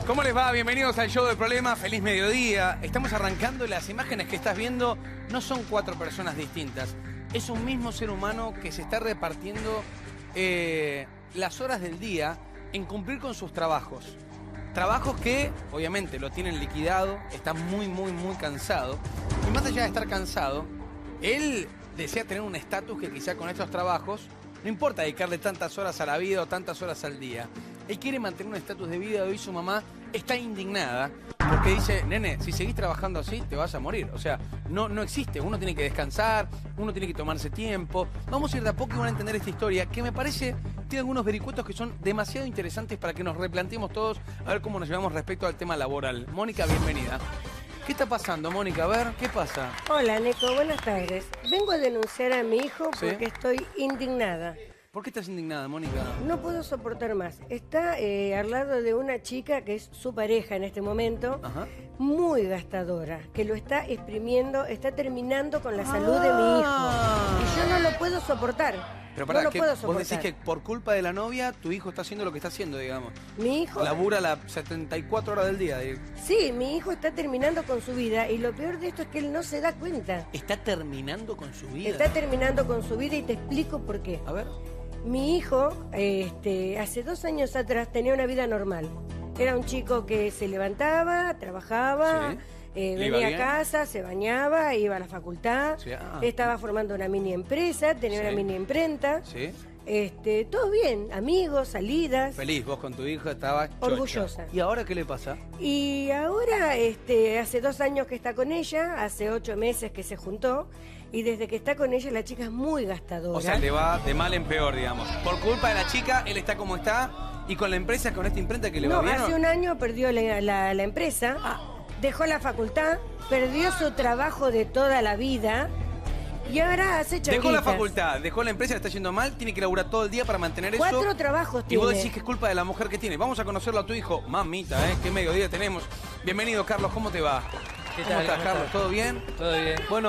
¿Cómo les va? Bienvenidos al Show del Problema. Feliz mediodía. Estamos arrancando. Las imágenes que estás viendo no son 4 personas distintas. Es un mismo ser humano que se está repartiendo las horas del día en cumplir con sus trabajos. Trabajos que, obviamente, lo tienen liquidado, está muy cansado. Y más allá de estar cansado, él desea tener un estatus que quizá con estos trabajos no importa dedicarle tantas horas a la vida o tantas horas al día. Él quiere mantener un estatus de vida. Hoy su mamá está indignada porque dice, nene, si seguís trabajando así, te vas a morir. O sea, no existe. Uno tiene que descansar, uno tiene que tomarse tiempo. Vamos a ir de a poco y van a entender esta historia que me parece tiene algunos vericuetos que son demasiado interesantes para que nos replanteemos todos a ver cómo nos llevamos respecto al tema laboral. Mónica, bienvenida. ¿Qué está pasando, Mónica? A ver, ¿qué pasa? Hola, Nico, buenas tardes. Vengo a denunciar a mi hijo porque estoy indignada. ¿Por qué estás indignada, Mónica? No puedo soportar más. Está al lado de una chica que es su pareja en este momento, muy gastadora, que lo está exprimiendo, está terminando con la salud de mi hijo. Y yo no lo puedo soportar. Pero pará, no lo puedo soportar. vos decís que por culpa de la novia, tu hijo está haciendo lo que está haciendo, digamos. Mi hijo... Labura las 74 horas del día. Sí, mi hijo está terminando con su vida y lo peor de esto es que él no se da cuenta. ¿Está terminando con su vida? Está terminando con su vida y te explico por qué. A ver. Mi hijo, hace 2 años atrás, tenía una vida normal. Era un chico que se levantaba, trabajaba, venía a casa, se bañaba, iba a la facultad, estaba formando una mini empresa, tenía una mini imprenta. Sí. Todo bien, amigos, salidas. Feliz, vos con tu hijo estabas orgullosa. ¿Y ahora qué le pasa? Y ahora, hace 2 años que está con ella, hace 8 meses que se juntó. Y desde que está con ella, la chica es muy gastadora. O sea, le va de mal en peor, digamos. Por culpa de la chica, él está como está. Y con la empresa, con esta imprenta que le va bien. No, hace 1 año perdió la empresa, dejó la facultad, perdió su trabajo de toda la vida y ahora hace changuitas. Dejó la facultad, dejó la empresa, le está yendo mal, tiene que laburar todo el día para mantener 4 trabajos tiene. Y vos decís que es culpa de la mujer que tiene. Vamos a conocerlo a tu hijo. Mamita, qué mediodía tenemos. Bienvenido, Carlos, ¿cómo te va? ¿Qué ¿Cómo tal, estás, Carlos? ¿Todo bien? Todo bien. Bueno,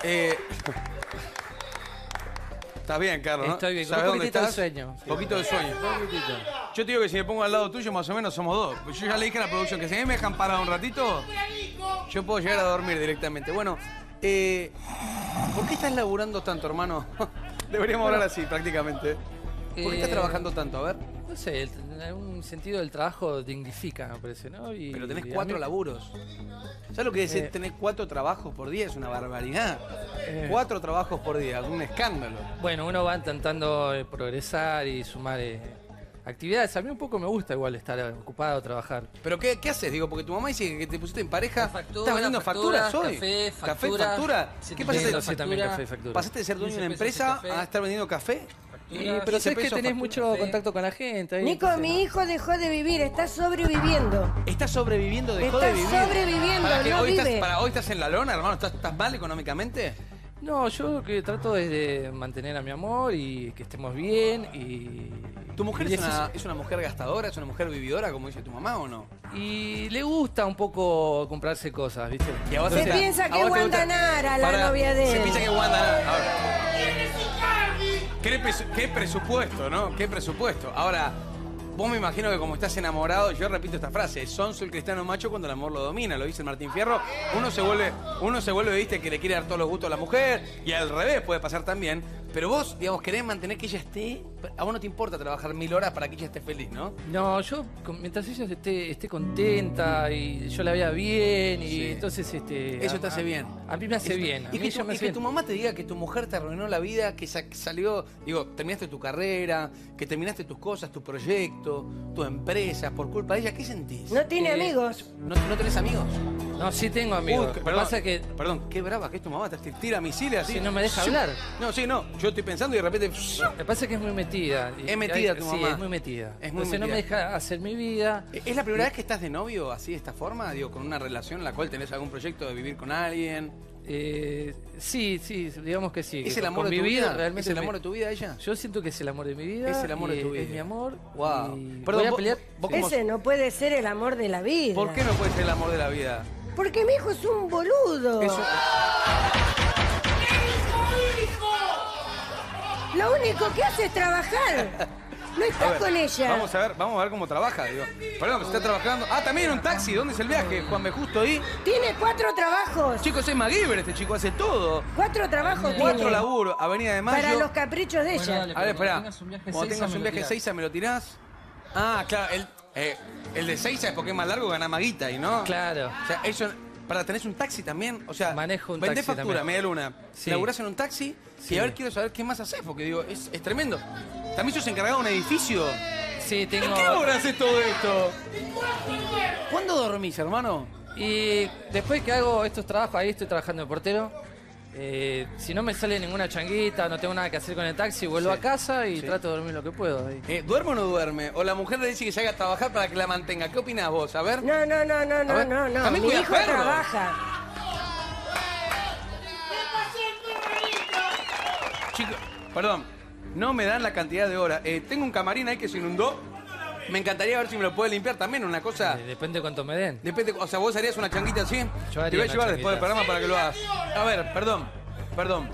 estás bien, Carlos, ¿no? Estoy bien, ¿Sabes dónde estás? de sueño. Poquito de sueño. Yo te digo que si me pongo al lado tuyo, más o menos somos 2. Pues yo ya le dije a la producción que si a mí me dejan parado un ratito, yo puedo llegar a dormir directamente. Bueno, ¿por qué estás laburando tanto, hermano? Deberíamos hablar así, prácticamente. ¿Por qué estás trabajando tanto? A ver. No sé, en algún sentido el trabajo dignifica, me parece, ¿no? Pero tenés 4 laburos. ¿Sabes lo que es tener 4 trabajos por día? Es una barbaridad. 4 trabajos por día, es un escándalo. Bueno, uno va intentando progresar y sumar actividades. A mí un poco me gusta igual estar ocupado, trabajar. ¿Pero qué haces? Digo, porque tu mamá dice que te pusiste en pareja. Factura, ¿Estás vendiendo facturas hoy? Café, factura. ¿Qué pasaste? Sí, también café, factura. ¿Pasaste de ser dueño de una empresa a estar vendiendo café? Pero sabes que tenés mucho contacto con la gente. Ahí, Nico, mi hijo dejó de vivir, está sobreviviendo. ¿Estás sobreviviendo? ¿Dejó de vivir? Está sobreviviendo, no vive. ¿Hoy estás en la lona, hermano? ¿Estás mal económicamente? No, yo lo que trato es de mantener a mi amor y que estemos bien y... ¿Tu mujer es una mujer gastadora, es una mujer vividora, como dice tu mamá, o no? Y le gusta un poco comprarse cosas, ¿viste? ¿Y a vos se piensa que es Wanda Nara, la novia de él. Se piensa que es Wanda Nara. Ahora, ¿qué presupuesto, no? ¿Qué presupuesto? Ahora, vos me imagino que como estás enamorado, yo repito esta frase, sonso el cristiano macho cuando el amor lo domina, lo dice Martín Fierro. Uno se vuelve, viste, que le quiere dar todos los gustos a la mujer, y al revés puede pasar también. Pero vos, digamos, querés mantener que ella esté... A vos no te importa trabajar 1000 horas para que ella esté feliz, ¿no? No, yo, mientras ella esté contenta y yo la vea bien, y entonces... Eso te hace bien. A mí me hace bien. Y que tu mamá te diga que tu mujer te arruinó la vida, que salió... Digo, terminaste tu carrera, que terminaste tus cosas, tu proyecto, tu empresa, por culpa de ella, ¿qué sentís? No tiene amigos. ¿No tenés amigos? No, sí tengo amigos. Perdón, qué brava que es tu mamá, te tira misiles así. Sí, no me deja hablar. No, sí, no. Yo estoy pensando y de repente... Lo que pasa es que es muy metida. Es metida tu mamá. Sí, es muy metida. Entonces no me deja hacer mi vida. ¿Es la primera vez que estás de novio así de esta forma? Digo, con una relación en la cual tenés algún proyecto de vivir con alguien. Sí, digamos que sí. ¿Es el amor de tu vida? Realmente ¿Es el amor de tu vida ella? Yo siento que es el amor de mi vida. Es el amor de tu vida. Es mi amor. Wow. Perdón, voy a pelear. Ese no puede ser el amor de la vida. ¿Por qué no puede ser el amor de la vida? Porque mi hijo es un boludo. Lo único que hace es trabajar. No estás con ella. Vamos a ver cómo trabaja, digo. Perdón, que se está trabajando. Ah, también en un taxi. ¿Dónde es el viaje? Juanme, justo ahí. Tiene 4 trabajos. Chicos, es MacGyver este chico, hace todo. 4 trabajos 4 tiene. laburos, Avenida de Mayo. Para los caprichos de ella. A ver, espera. Cuando tengas un viaje 6 me lo tirás. Ah, claro, el de 6 es porque es más largo, gana maguita y no. Claro. O sea, eso, para tenés un taxi también, o sea, manejo un vendés taxi factura, también. media luna, Sí. laburás en un taxi Sí. y a ver, quiero saber qué más haces, porque digo, es tremendo. También sos encargado de un edificio. Sí, tengo... ¿Qué hora haces todo esto? ¿Cuándo dormís, hermano? Y después que hago estos trabajos, ahí estoy trabajando de portero. Si no me sale ninguna changuita, no tengo nada que hacer con el taxi, vuelvo Sí. a casa y Sí. trato de dormir lo que puedo. Ahí. ¿Duerme o no duerme? O la mujer le dice que se haga a trabajar para que la mantenga. ¿Qué opinás vos? A ver. No. ver. También Mi cuida hijo perros. trabaja. Chicos, perdón, no me dan la cantidad de horas. Tengo un camarín ahí que se inundó. Me encantaría ver si me lo puede limpiar también, una cosa. Depende de cuánto me den. Depende, o sea, vos harías una changuita así. Yo haría Te voy a una llevar después changuita. del programa para que lo hagas. A ver, perdón.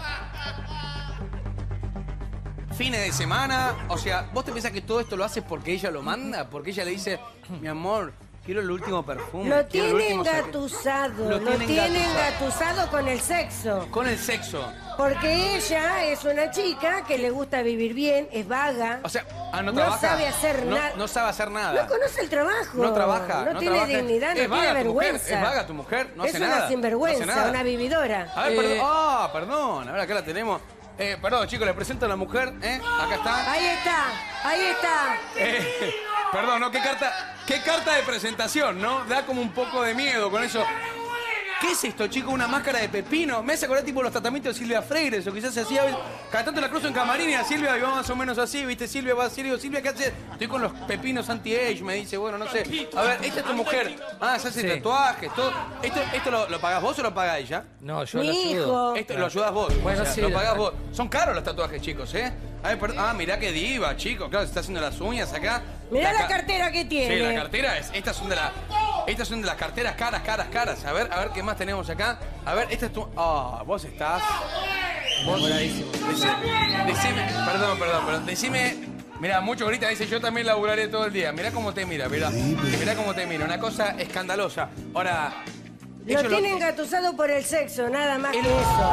Fines de semana, o sea, ¿vos te pensás que todo esto lo haces porque ella lo manda? Porque ella le dice, mi amor, quiero el último perfume. Lo quiero el tiene último saque-". engatusado. Lo Lo tiene tiene engatusado. engatusado con el sexo. Con el sexo. Porque ella es una chica que le gusta vivir bien, es vaga. O sea, no No trabaja. sabe hacer nada. No sabe hacer nada. No conoce el trabajo. No trabaja. No tiene trabaja. dignidad, Es no vaga tiene tu mujer, vergüenza. es vaga tu mujer, no es hace una nada. sinvergüenza, no hace nada. una vividora. A ver, perdón. Perdón. A ver, acá la tenemos. Perdón, chicos, le presento a la mujer. Acá está. Ahí está. Perdón, ¿no? ¿Qué carta de presentación, no? Da como un poco de miedo con eso. ¿Qué es esto, chicos? ¿Una máscara de pepino? Me hace acordar tipo los tratamientos de Silvia Freire, o quizás se hacía. Cada tanto la cruzo en camarín y a Silvia iba más o menos así, ¿viste? Silvia va, Silvia, ¿qué haces? Estoy con los pepinos anti-age, me dice, bueno, no sé. A ver, esta es tu mujer. Ah, se hace Sí. tatuajes, todo. ¿Esto lo pagás vos o lo paga ella? No, yo Mi lo ayudo. hijo. Esto lo ayudas vos. Bueno, o sea, sí. lo pagás vos. Son caros los tatuajes, chicos, ¿eh? A ver, mirá qué diva, chicos. Claro, se está haciendo las uñas acá. Mirá la cartera que tiene. Sí, la cartera es. Estas son de las carteras caras. A ver qué más tenemos acá. A ver, esta es tu. Ah, vos estás. Vos. Decime. Perdón. Decime. Mirá, mucho grita, dice yo también laburaré todo el día. Mirá cómo te mira, mirá cómo te mira. Una cosa escandalosa. Ahora. Lo ellos tiene engatusado por el sexo, nada más que eso.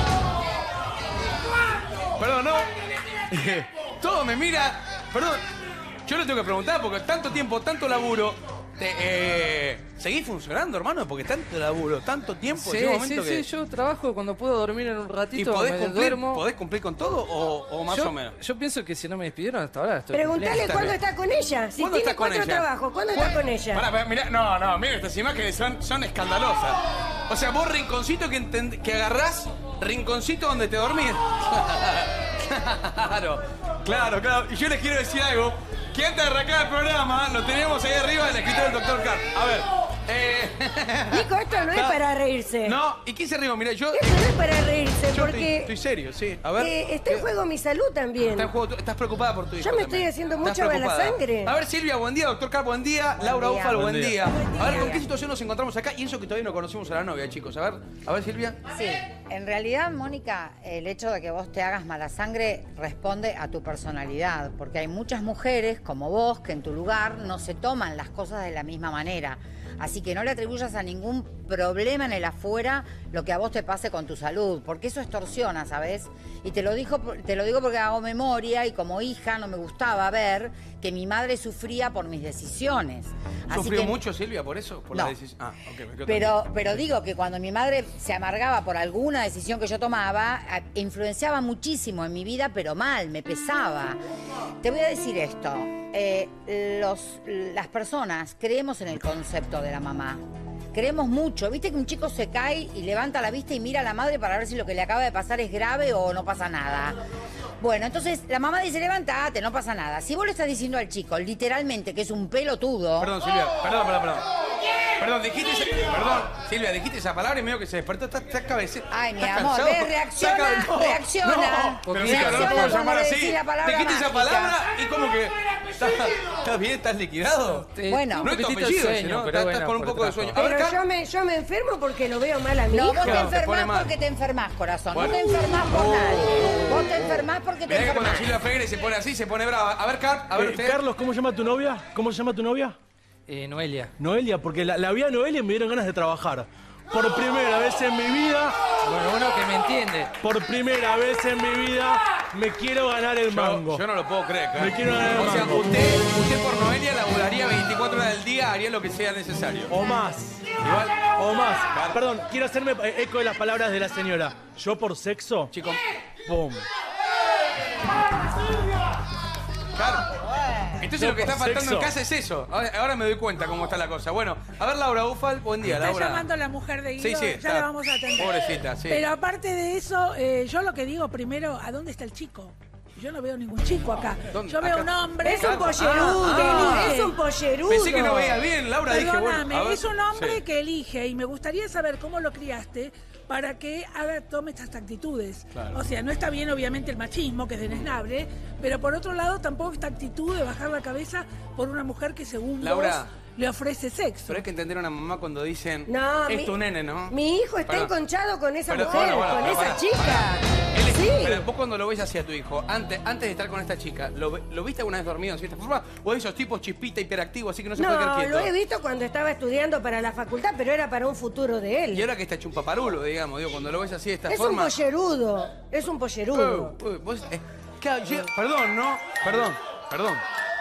Perdón, no. Todo me mira. Perdón. Yo le tengo que preguntar porque tanto tiempo, tanto laburo. ¿Seguís funcionando, hermano? Porque tanto laburo, tanto tiempo. Sí, llega un momento que... yo trabajo cuando puedo dormir en un ¿Y ratito, podés me cumplir, duermo. podés cumplir con todo o más o menos? Yo pienso que si no me despidieron hasta ahora estoy Preguntale Está cuándo bien. está con ella. Si ¿Cuándo tiene estás con 4 ella? trabajos, ¿cuándo está con ella? Pará, mirá, no, mira, estas imágenes son escandalosas. O sea, vos rinconcito que agarrás, rinconcito donde te dormís. Claro. Y yo les quiero decir algo, que antes de arrancar el programa, lo teníamos ahí arriba del escritorio del doctor Carr. A ver, Nico, esto no es para reírse. No, ¿y quién se rió? Mira, yo Esto no es para reírse, estoy porque serio, sí. A ver. está en juego mi salud también. Está en juego, estás preocupada por tu hijo. Yo me también. estoy haciendo Estás mucha mala preocupada. sangre. A ver, Silvia, buen día. Doctor Carr, buen día. Laura día. Ufal, buen Buen día. día. A ver, ¿con qué situación nos encontramos acá? Y eso que todavía no conocimos a la novia, chicos. A ver, Silvia. Sí, en realidad, Mónica, el hecho de que vos te hagas mala sangre responde a tu personalidad, porque hay muchas mujeres como vos que en tu lugar no se toman las cosas de la misma manera. Así que no le atribuyas a ningún problema en el afuera lo que a vos te pase con tu salud, porque eso extorsiona, ¿sabes? Y te lo digo porque hago memoria y como hija no me gustaba ver que mi madre sufría por mis decisiones. Así ¿Sufrió que- mucho Silvia por eso? Por No. la decisión. Ah, ok, me quedo tranquilo. pero digo que cuando mi madre se amargaba por alguna decisión que yo tomaba, influenciaba muchísimo en mi vida, pero mal, me pesaba. Te voy a decir esto, las personas creemos en el concepto de la mamá. Creemos mucho. ¿Viste que un chico se cae y levanta la vista y mira a la madre para ver si lo que le acaba de pasar es grave o no pasa nada? Bueno, entonces la mamá dice, levántate, no pasa nada. Si vos le estás diciendo al chico, literalmente, que es un pelotudo... Perdón, Silvia. Perdón. Perdón, Silvia, dijiste esa palabra y medio que se despertó. Está cabecera. Ay, mi Está amor, cansado. ¿ves? Reacciona, Está reacciona. No, pero Silvia, no lo Reacciona puedo cuando llamar le así. decís la palabra Dijiste esa mágica. palabra y como que ¿Estás bien? ¿Estás liquidado? Bueno, No es tu poquitito apellido de ese, sueño, ¿no? pero Estás bueno, con un por poco de trabajo. sueño. A ver, Pero Car- yo me enfermo porque lo veo mal a mi No, hijo. vos te te pone enfermás mal. porque te enfermás, corazón. Bueno. No te enfermás por nadie. Vos te enfermás porque te Mirá que cuando enfermás. Silvia Fegre se pone así, se pone brava. A ver, Car, a ver usted. Carlos, ¿cómo se llama tu novia? ¿Cómo se llama tu novia? Noelia. Noelia, porque la vi a Noelia y me dieron ganas de trabajar. Por primera vez en mi vida, Bueno, uno que me entiende. por primera vez en mi vida, me quiero ganar el mango. Yo no lo puedo creer, Car. Me quiero ganar el O sea, mango. usted por Noelia laburaría 24 horas del día, haría lo que sea necesario. O más. Igual, O más. Perdón, quiero hacerme eco de las palabras de la señora. Yo por sexo, chicos, ¡pum! Car. Entonces lo que está por faltando en sexo. casa es eso. Ahora me doy cuenta cómo está la cosa. Bueno, a ver, Laura Ufal, buen día, Está Laura. llamando la mujer de Guido, Sí, sí, ya está. la vamos a atender. Pobrecita, sí. Pero aparte de eso, yo lo que digo primero, ¿a dónde está el chico? Yo no veo ningún chico acá. ¿Dónde? Yo veo Acá. un hombre. Es un pollerudo, Ah, es un pollerudo. Pensé que no veía bien, Laura. Dije, Perdóname, bueno, a ver. es un hombre Sí. que elige y me gustaría saber cómo lo criaste para que ahora tome estas actitudes. Claro. O sea, no está bien obviamente el machismo, que es desnable, pero por otro lado tampoco esta actitud de bajar la cabeza por una mujer que según Laura. vos le ofrece sexo. Pero hay que entender a una mamá cuando dicen, No, es tu nene, ¿no? Mi hijo está Perdón. enconchado con esa Pero, mujer, bueno, con pero esa pará, chica. pará. Él es- Sí. Pero vos cuando lo ves hacia tu hijo, antes de estar con esta chica, ¿lo viste alguna vez dormido en cierta forma? ¿O esos tipos chispita, hiperactivos, así que no se puede quedar No, quieto? lo he visto cuando estaba estudiando para la facultad, pero era para un futuro de Y él. ahora que está hecho un paparulo, digamos, digo, cuando lo ves así de esta Es un forma... pollerudo, es un pollerudo. Vos, perdón, ¿no? Perdón.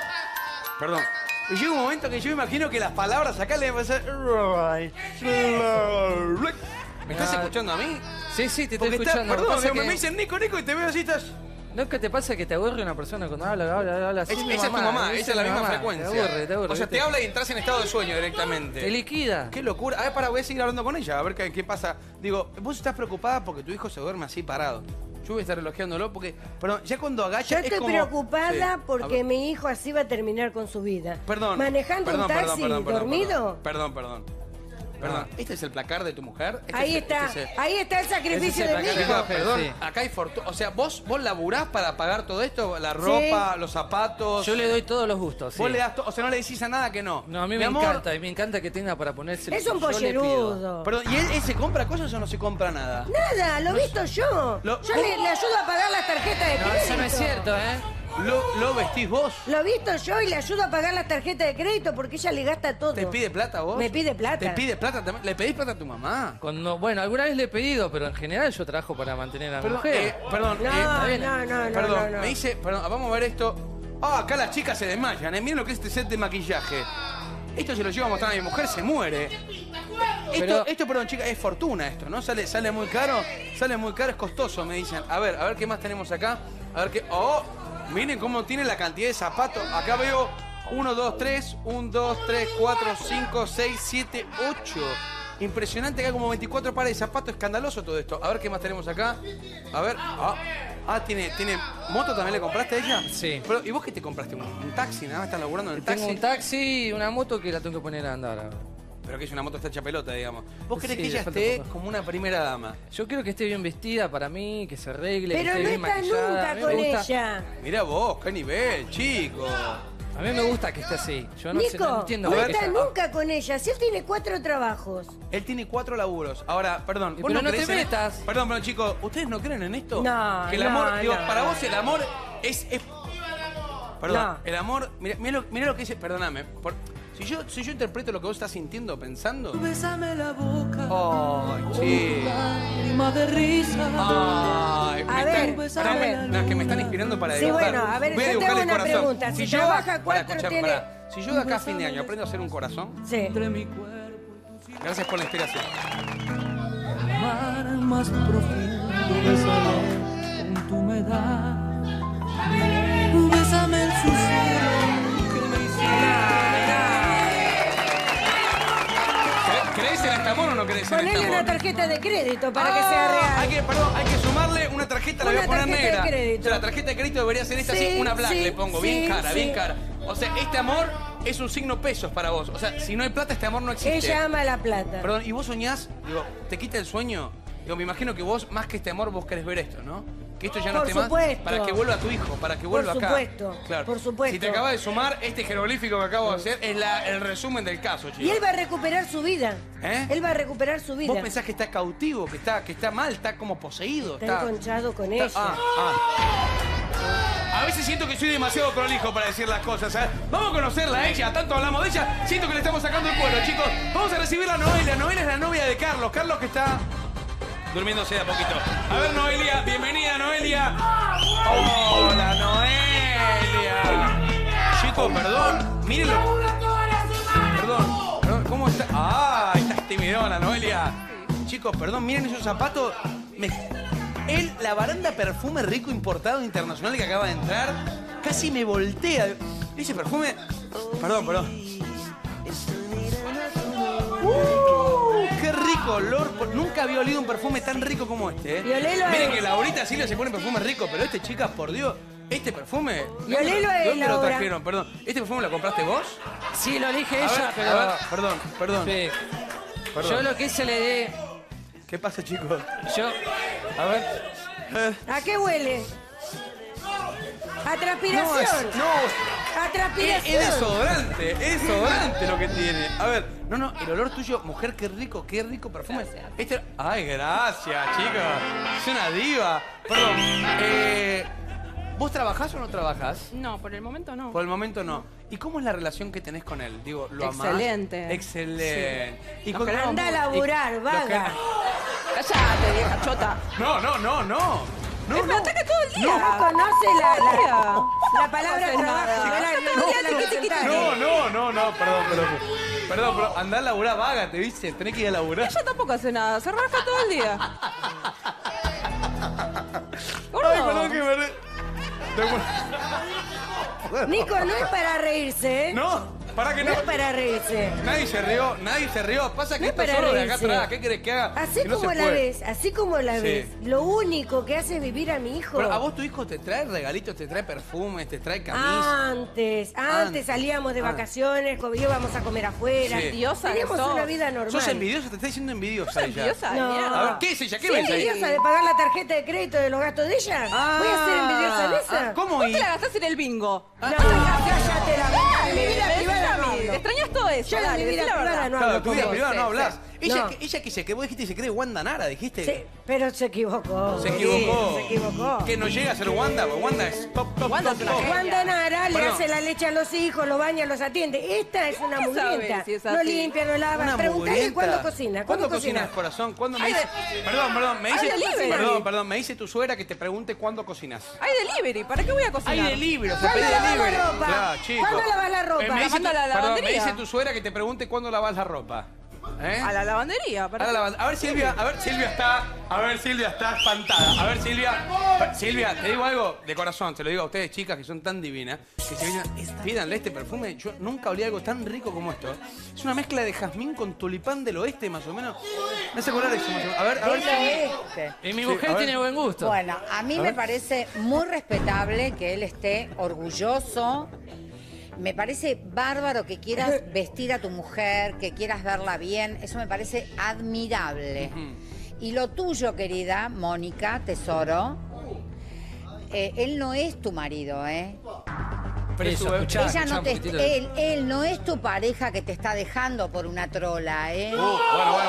Y llega un momento que yo imagino que las palabras acá le van a hacer... ¿Me estás escuchando a mí? Sí, sí, te estoy Porque escuchando. Lo que perdón, pasa digo, que- me dicen Nico y te veo así, estás... ¿No es que te pasa que te aburre una persona cuando habla así? Esa mi es tu mamá, esa es la mi misma mamá. frecuencia. Te aburre. O sea, te ¿viste? habla y entras en estado de sueño directamente. Te liquida. Qué locura. A ver, voy a seguir hablando con ella, a ver qué pasa. Digo, vos estás preocupada porque tu hijo se duerme así parado. Yo voy a estar relojeándolo porque, perdón, ya cuando Yo agacha es estoy como... preocupada Sí. A porque ver, mi hijo así va a terminar con su vida. Perdón. Manejando un taxi, dormido. Perdón. ¿Este es el placar de tu mujer? Ahí está, ahí está el sacrificio de mi placar de hijo. la mujer. Perdón, Sí. acá hay fortuna. O sea, ¿vos laburás para pagar todo esto? La ropa, los zapatos. Yo le doy todos los gustos. Sí. Vos le das o sea, no le decís a nada que no. No, a mí Mi me amor, encanta. Y me encanta que tenga para ponerse. Es un yo le pido. pollerudo. Perdón, ¿y él se compra cosas o no se compra nada? Nada, lo he visto yo. Lo- Yo le ayudo a pagar las tarjetas de No, crédito. eso no es cierto, ¿eh? ¿Lo vestís vos? Lo he visto yo y le ayudo a pagar las tarjetas de crédito porque ella le gasta todo. ¿Te pide plata vos? Me pide plata. ¿Te pide plata también? ¿Le pedís plata a tu mamá? Bueno, alguna vez le he pedido, pero en general yo trabajo para mantener a la Perdón, mujer. No, no, perdón, no. me dice, perdón, vamos a ver esto. Ah, acá las chicas se desmayan, ¿eh? Miren lo que es este set de maquillaje. Esto se lo llevo a mostrar a mi mujer, se muere. Pero- Esto, perdón, chicas, es fortuna esto, ¿no? Sale muy caro, es costoso, me dicen. A ver qué más tenemos acá. A ver qué. ¡Oh! Miren cómo tiene la cantidad de zapatos. Acá veo 1, 2, 3, 1, 2, 3, 4, 5, 6, 7, 8. Impresionante, acá como 24 pares de zapatos, escandaloso todo esto. A ver qué más tenemos acá. A ver. ¿Tiene moto también le compraste a ella? Sí. Pero, ¿y vos qué te compraste? ¿Un taxi? ¿Nada más estás laburando en el taxi? Tengo un taxi y una moto que la tengo que poner a andar ahora. Pero que es una moto está hecha pelota, digamos. ¿Vos querés Sí, que ella le falta esté poco. como una primera dama? Yo quiero que esté bien vestida para mí, que se arregle, Pero que no esté bien está maquillada. A nunca mí con me gusta- ella. Mirá vos, qué nivel, chico. A mí me gusta que esté así. Yo no sé, Nico, no entiendo no por qué está ella- nunca con ella. Si él tiene 4 trabajos. Él tiene 4 laburos. Ahora, perdón. ¿vos Pero no creés te en- metas. Perdón, chicos, ¿ustedes no creen en esto? No, Que el no, amor, digo, no. para vos el amor es... Perdón, No. el amor... Mirá lo que dice, perdóname. Si yo interpreto lo que vos estás sintiendo, pensando... Bésame la boca. Ay, che. Lágrima de risa. Ay, A ver, no, es que me están inspirando para Sí, dibujar. bueno, a ver, Voy a yo te dibujar hago el una corazón. pregunta. Si yo trabaja para, 4, escuchar, tiene... para. Si yo de acá a fin de año aprendo a hacer un corazón, Sí. Entre mi cuerpo y tu gracias por la inspiración. mar más profundo. Bésame con tu humedad. Bésame el susurro que me hiciste. ¿Crees en este amor o no crees en este Ponele amor? una tarjeta de crédito para que sea real. Hay que sumarle una tarjeta, la voy a Una poner tarjeta de negra. crédito. O sea, la tarjeta de crédito debería ser esta, Sí, así, una black sí, le pongo, sí, bien cara, sí. bien cara. O sea, este amor es un signo pesos para vos. O sea, si no hay plata, este amor no existe. Ella ama la plata. Perdón, ¿y vos soñás? Digo, ¿te quita el sueño? Digo, me imagino que vos, más que este amor, vos querés ver esto, ¿no? que esto ya no Por esté supuesto. más, para que vuelva tu hijo, para que vuelva Por acá. supuesto, Claro. por supuesto. Si te acabas de sumar, este jeroglífico que acabo de hacer es el resumen del caso, chicos. Y él va a recuperar su vida. ¿Eh? Él va a recuperar su vida. Vos pensás que está cautivo, que está mal, está como poseído. Está enconchado con ella. A veces siento que soy demasiado prolijo para decir las cosas, ¿eh? Vamos a conocerla a ella, tanto hablamos de ella, siento que le estamos sacando el cuero, chicos. Vamos a recibir a Noelia. Noelia es la novia de Carlos. Carlos que está durmiéndose de a poquito. A ver, Noelia, bienvenida, Noelia. Hola, Noelia. Chicos, perdón, mírenlo. Perdón, ¿cómo está? ¡Ay, estás timidona, Noelia! Chicos, perdón, miren esos zapatos. La baranda perfume rico importado internacional que acaba de entrar, casi me voltea. Ese perfume... Perdón. ¡Qué rico olor! Nunca había olido un perfume tan rico como este, ¿eh? Y olelo Miren que Laurita Silvia se pone perfume rico, pero este, chicas, por Dios, este perfume... Y olelo ¿De dónde lo ahora. trajeron? Perdón. ¿Este perfume lo compraste vos? Sí, lo elige A ella, ver, pero... a ver, perdón. Sí. Perdón. Yo lo que hice le di... ¿Qué pasa, chicos? Yo... A ver... ¿A qué huele? A transpiración. A transpiración. Es desodorante lo que tiene. A ver, el olor tuyo, mujer, qué rico perfume. Ay, gracias, chicos. Es una diva. Perdón, ¿vos trabajás o no trabajás? No, por el momento no. Por el momento no. ¿Y cómo es la relación que tenés con él? Digo, ¿lo amás? Excelente. Excelente. Sí. Y con... Anda a laburar, vaga. Cállate, vieja chota. No. Me ataca todo el día. No conoce la palabra No haces trabajo. nada. Perdón, andá a laburar, vaga, te dice, tenés que ir a laburar. Ella tampoco hace nada, se raja todo el día. Ay, perdón que me... Nico, no es para reírse, ¿eh? No, para que No no... es para reírse. Nadie se rió. Pasa que No es esto para solo de acá reírse. atrás. ¿Qué querés que haga? Así Que no como se la puede. ves, así como la Sí. ves. Lo único que hace es vivir a mi hijo. Pero a vos tu hijo te trae regalitos, te trae perfumes, te trae camisa. Antes salíamos de vacaciones, íbamos a comer afuera. Sí. Envidiosa que Teníamos sos. una vida normal. Sos envidiosa, te está diciendo envidiosa ella. Envidiosa de No. mierda. A ver, ¿qué es ella? ¿Qué ¿Soy ves ahí? envidiosa de pagar la tarjeta de crédito de los gastos de ella? ¿Voy a ser envidiosa de esa? ¿Cómo? ¿Vos Y... te la gastás en el bingo? No, cállate la boca. Mi vida Decila privada a no mí. hablo. Extrañas todo eso. Yo de Dale, mi vida decí la privada verdad. no Claro, hablo tu con vida vos. privada no hablas. No. Ella que se, que vos dijiste se cree Wanda Nara, dijiste. Sí, pero se equivocó. Se equivocó. Se equivocó. Que no llega a ser Wanda, porque Wanda es top. Wanda es una genia. Wanda Nara le Perdón. hace la leche a los hijos, los baña, los atiende. Esta es una ¿Qué mugrienta. sabes si es No así? limpia, no lava. Una Preguntale mugrienta. cuándo cocina. ¿Cuándo cocinas, corazón? ¿Cuándo me Ay, dice... Perdón, me Ay, dice... delivery. Perdón, me dice tu suegra que te pregunte cuándo cocinas. Hay delivery, ¿para qué voy a cocinar? Hay delivery, se ¿Cuándo pide lavas delivery. la ropa? Claro, chico. ¿Cuándo lavas la ropa? Me La dice mando a la perdón, me lavandería. dice tu suegra que te pregunte cuándo lavas la ropa. ¿Eh? A la lavandería. ¿para qué? A ver, Silvia está espantada. A ver, Silvia, te digo algo de corazón, te lo digo a ustedes, chicas, que son tan divinas, que se vienen, pídanle este perfume. Yo nunca olí algo tan rico como esto. Es una mezcla de jazmín con tulipán del oeste, más o menos. Me hace acordar eso, más o menos. A ver, Y mi Sí, mujer a ver. tiene buen gusto. Bueno, a mí me parece muy respetable que él esté orgulloso. Me parece bárbaro que quieras vestir a tu mujer, que quieras verla bien. Eso me parece admirable. Y lo tuyo, querida Mónica, tesoro, él no es tu marido, ¿eh? Pero eso, escuchá, Ella no un te, poquitito de- él no es tu pareja que te está dejando por una trola, ¿eh? Bueno.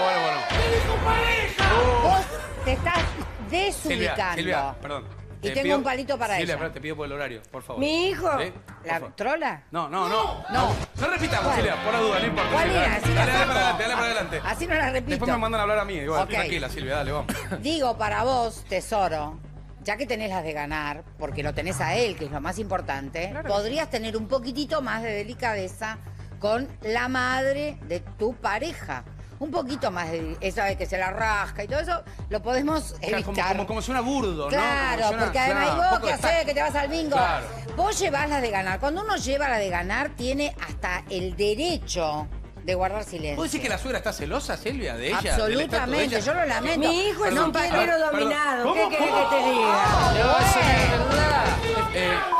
Vos te estás desubicando. Silvia, perdón. Y Te tengo pido- un palito para Silvia, ella. espera, te pido por el horario, por favor. Mi hijo. ¿Sí? Por ¿La favor. trola? No. No. No repitamos, ¿Cuál? Silvia, por la duda, no importa. ¿Cuál Silvia. era? Así la Dale saco. para adelante, dale para adelante. Así no la repito. Después me mandan a hablar a mí, igual. Ok. Tranquila, Silvia, dale, vamos. Digo, para vos, tesoro, ya que tenés las de ganar, porque lo tenés a él, que es lo más importante, podrías tener un poquitito más de delicadeza con la madre de tu pareja. Un poquito más de esa vez que se la rasca y todo eso, lo podemos evitar. Como suena burdo, Claro, ¿no? Como suena- porque además, claro, ¿y un vos poco qué de hacés? tacto. Que te vas al bingo. Claro. Vos llevás las de ganar. Cuando uno lleva la de ganar, tiene hasta el derecho de guardar silencio. ¿Vos decís que la suegra está celosa, Silvia, de ella? del estatus de Absolutamente, ella? yo lo lamento. Mi hijo es Perdón, un pañero perdón. dominado. ¿Cómo? ¿Qué querés ¿Cómo? que te diga? No, eso no es verdad.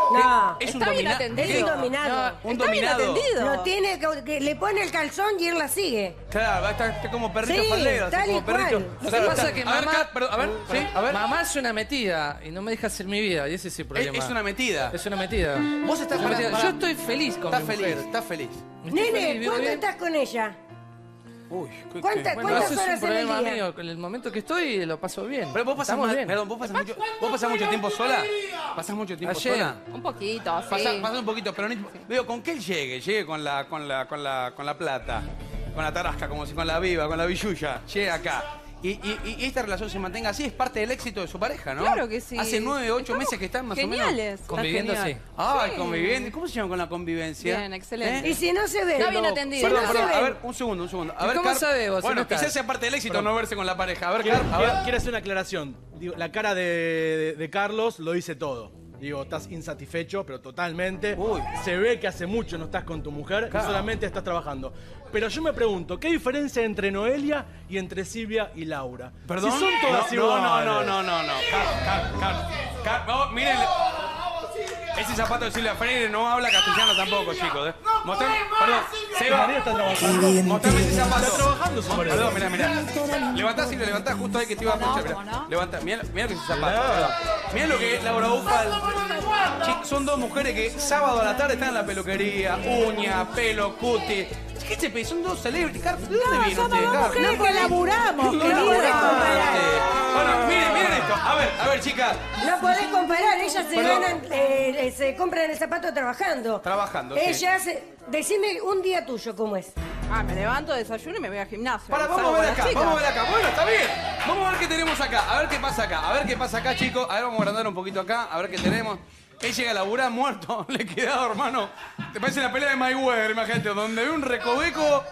No. Es un Está bien dominado. atendido. Es un dominado. Un Está bien dominado. atendido. Lo tiene que le pone el calzón y él la sigue. Claro, está como perrito Sí, faldero, así tal como y cual. perrito. Lo que pasa es que A ver, mamá... perdón, a ver, sí, a ver. Mamá es una metida y no me deja hacer mi vida, y ese es el problema. Es una metida. Es una metida. Vos estás Es una metida. para- Yo estoy feliz con Estás mi feliz, mujer. estás feliz. Estoy Nene, feliz, vivo ¿cuánto bien. estás con ella? Uy, ¿Cuántas Bueno, eso es horas un en el problema día? mío. En el momento que estoy lo paso bien. Pero vos pasás, Estamos bien. perdón, vos pasás mucho tiempo sola. ¿Pasás mucho tiempo Ayer. sola? Un poquito, sí. Pasás un poquito, pero no, digo, con que él llegue con la plata, con la tarasca, como si con la viva, con la billulla, llegue acá. Y esta relación se mantenga así, es parte del éxito de su pareja, ¿no? Claro que sí. Hace 9, 8 Estamos meses que están más geniales. o menos. Está Conviviendo, genial. sí. Ay, Sí. conviviendo. ¿Cómo se llama con la convivencia? Bien, excelente. Y si no se ve. Está bien no. atendido. Si no Perdón, se a ve. ver, un segundo. A ¿Y ver, cómo sabés vos si Bueno, no estás? quizás sea parte del éxito no verse con la pareja. A ver, Quiero, Car, a ver. quiero hacer una aclaración. Digo, la cara de Carlos lo dice todo. Digo, estás insatisfecho, pero totalmente. Uy. Se ve que hace mucho no estás con tu mujer Claro. y solamente estás trabajando. Pero yo me pregunto, ¿qué diferencia entre Noelia y entre Silvia y Laura? ¿Perdón? Si son todas iguales. No. Car, no, miren. Ese zapato de Silvia Freire no habla castellano tampoco, chicos. Mostrame, perdón, Seba, María está trabajando. mostrame ese zapato. Está trabajando su marido. Perdón, mirá. Levantá, Silvia, levantá justo ahí que te iba a escuchar. ¿cómo no? Levantá, mirá lo que es ese zapato. Mirá lo que es Laura Ufal. Son dos mujeres que sábado a la tarde están en la peluquería, uña, pelo, cuti. ¿Qué se pe? Son dos celebrities. Car, ¿de dónde vino usted, Car? No que laburamos, No querido. podés comparar. Bueno, miren esto. A ver, chicas. No podés comparar, ellas se Perdón. ganan, se compran el zapato trabajando. Trabajando, sí. Ellas, decime un día tuyo cómo es. Ah, me levanto, desayuno y me voy al gimnasio. Para, Salgo vamos a ver con acá, las chicas. vamos a ver acá. Bueno, está bien. Vamos a ver qué tenemos acá. A ver qué pasa acá, chicos. A ver, vamos a agrandar un poquito acá. A ver qué tenemos. Él llega a laburar muerto, liquidado, hermano. Te parece la pelea de Mayweather, imagínate, donde ve un recoveco.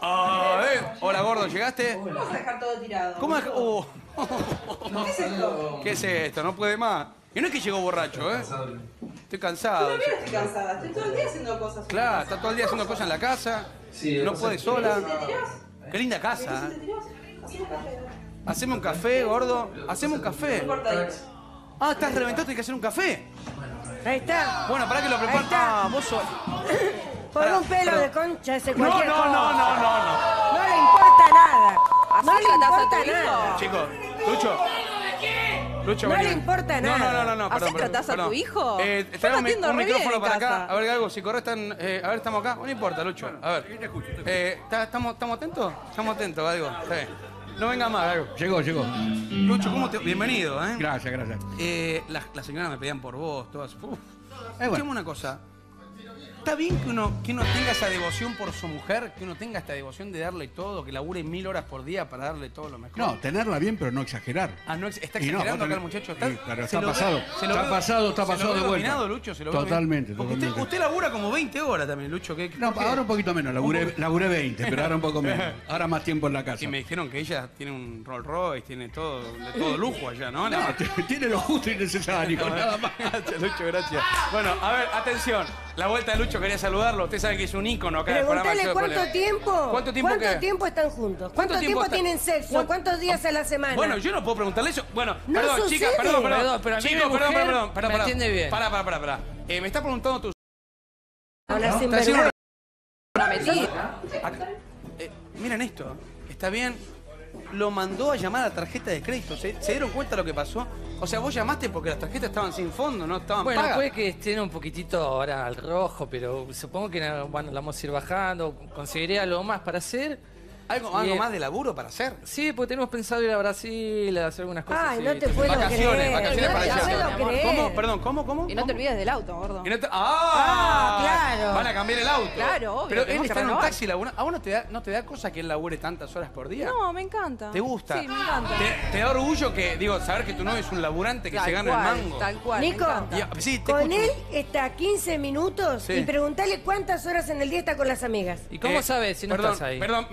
Hola, gordo, ¿llegaste? Vamos a dejar todo tirado. ¿Cómo es? ¿Qué es esto? ¿Qué es esto? No puede más. Y no es que llegó borracho, ¿eh? Estoy cansado. Todavía estoy cansada. Estoy todo el día haciendo cosas. Claro, está todo el día haciendo cosas en la casa. No puede sola. Qué linda casa. Haceme un café, gordo. Haceme un café. Ah, estás reventado, tenés que hacer un café. Ahí está. Bueno, para que lo Ahí prepare. está. Ah, vos sos. Por Pará, un pelo perdón. de concha ese No, cualquier cosa. no. No le importa nada. No le tratás a importa tu hijo? nada. Chicos, Lucho, No vení. le importa nada. No, ¿Así perdón. tratás a tu perdón. hijo? Yo lo Traeme atiendo un re bien micrófono en para acá. casa. A ver, algo, si corres tan. A ver, estamos acá. No importa, Lucho. A ver. ¿Estamos atentos? Estamos atentos, algo. Está bien. No venga más, algo. Llegó. Lucho, ¿cómo te.? Bienvenido, ¿eh? Gracias. Las señoras me pedían por vos, todas. bueno. Escuchame una cosa. Está bien que uno tenga esa devoción por su mujer, que uno tenga esta devoción de darle todo, que labure 1000 horas por día para darle todo lo mejor. No, tenerla bien, pero no exagerar. Ah, no, está Y no, exagerando acá el vos tenés- muchacho. sí, pero se está lo ve- pasado. se lo Está ve- pasado se lo de ve vuelta. dominado, Lucho, se lo ve Totalmente, Porque totalmente. Usted labura como 20 horas también, Lucho. No, ahora un poquito menos, laburé 20, pero ahora un poco menos. Ahora más tiempo en la casa. Y me dijeron que ella tiene un Rolls Royce, tiene todo lujo allá, ¿no? No, tiene lo justo y necesario, nada más. Gracias, Lucho, gracias. Bueno, a ver, atención. La vuelta de Lucho, quería saludarlo. Usted sabe que es un ícono acá del programa. Preguntale Show de cuánto Problema. tiempo. ¿Cuánto tiempo qué? están juntos? ¿Cuánto tiempo tiempo está- tienen sexo? ¿Cuán- ¿Cuántos días a la semana? Bueno, yo no puedo preguntarle eso. Bueno, No perdón, sucede. chicas, perdón. Perdón, pero a mí Chicos, mi mujer perdón. me atiende bien. Pará. Me está preguntando tu... Una Está sinvergüenza. haciendo Una metida. Acá. Miren esto, está bien. Lo mandó a llamar a la tarjeta de crédito. ¿Se dieron cuenta de lo que pasó? O sea, vos llamaste porque las tarjetas estaban sin fondo, no estaban Bueno, pagas. puede que estén un poquitito ahora al rojo, pero supongo que bueno, la vamos a ir bajando. Conseguiré algo más para hacer. ¿Algo Bien. más de laburo para hacer? Sí, porque tenemos pensado ir a Brasil, a hacer algunas cosas. Ay, y- no te puedo Vacaciones creer. para No allá. te puedo creer. ¿Cómo? Perdón, ¿cómo? Y no te olvides del auto, gordo. Y no te- claro. Van a cambiar el auto. Claro, obvio, Pero él tenemos que está en un renovar. taxi laburando. ¿A vos no te da cosa que él labure tantas horas por día? No, me encanta. ¿Te gusta? Sí, me encanta. ¿Te da orgullo que, saber que tu novio es un laburante que se gana el mango? Tal cual, Nico, me encanta. Sí, te Con escucho. él está 15 minutos Sí. y preguntale cuántas horas en el día está con las amigas. ¿Y cómo sabes si no perdón, estás ahí? Perdón, me No dice, puedes saber.